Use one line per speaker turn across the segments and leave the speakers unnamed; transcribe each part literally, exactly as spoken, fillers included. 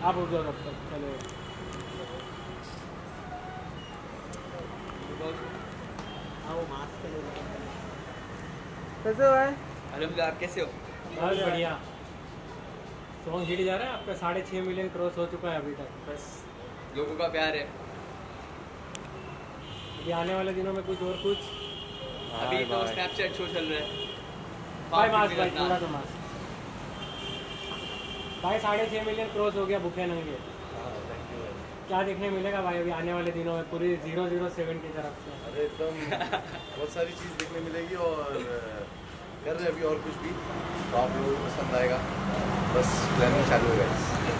आप उठ जाओ तब तक, चलो। हाँ वो मास्क के लिए कैसे हो भाई?
अरे आप कैसे हो?
बहुत बढ़िया। सॉन्ग हिट जा रहा है आपका, साढ़े छः मिलियन क्रॉस हो चुका है अभी तक।
बस लोगों का प्यार है।
अभी आने वाले दिनों में कुछ और कुछ?
अभी तो स्नैपचैट शो चल रहा है।
भाई मास्क भाई थोड़ा तो मास्क भाई, साढ़े छः मिलियन क्रॉस हो गया भूखे नंगे। क्या देखने मिलेगा भाई अभी आने वाले दिनों में पूरी जीरो जीरो सेवन की तरफ से?
अरे एकदम बहुत सारी चीज़ देखने मिलेगी और कर रहे अभी और कुछ भी तो आप लोगों को पसंद आएगा। बस प्लानिंग चालू है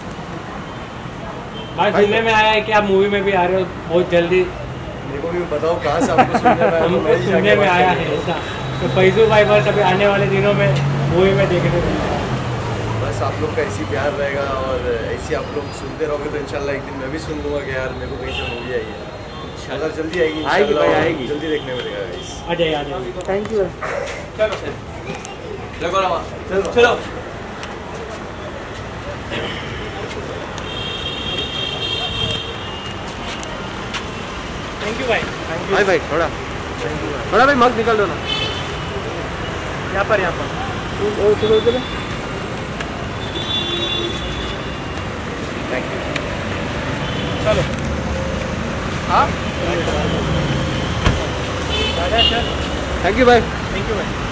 भाई। सुनने में आया है कि आप मूवी में भी आ रहे हो बहुत जल्दी।
मेरे को भी बताओ कहाँ से आपको सुनने में आया?
हमको सुनने में आया है ऐसा, तो फैजू भाई बस अभी आने वाले दिनों में मूवी में देखने मिलेगा।
बस आप लोग का ऐसी प्यार रहेगा और ऐसी आप लोग सुनते रहोगे तो इंशाल्लाह एक दिन मैं भी सुन लूँगा कि यार मेरे को कहीं से मूवी आई है। अगर जल्दी आएगी
आएगी भाई आएगी,
जल्दी देखने मिलेगा गाइस।
आ जाइए आ जाइए। Thank you.
चलो लगो रवा, चलो चलो।
थैंक यू भाई। थैंक यू
भाई भाई थोड़ा
बड़ा भाई मग निकल दो ना यहाँ पर, यहाँ पर चलो चलो।
Thank you.
चलो हाँ
थैंक यू भाई।
थैंक यू भाई।